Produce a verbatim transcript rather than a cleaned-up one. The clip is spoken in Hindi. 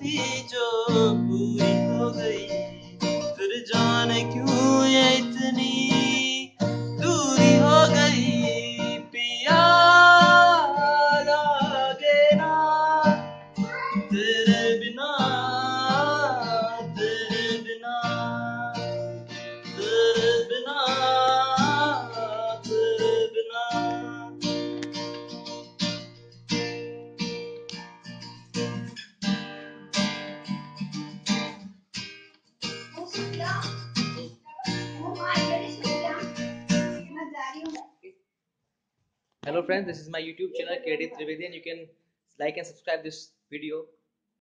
थी जो पूरी हो गई, फिर जाने क्यों ये इतनी दूरी हो गई। पिया लागे ना तेरे बिना, तेरे बिना, तेरे बिना, तेरे बिना। Hello friends, this is my YouTube channel Trivedi, and you can like and subscribe this video.